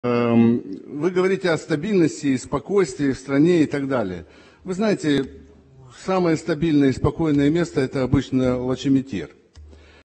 Вы говорите о стабильности и спокойствии в стране и так далее. Вы знаете, самое стабильное и спокойное место – это обычно Лачимитер.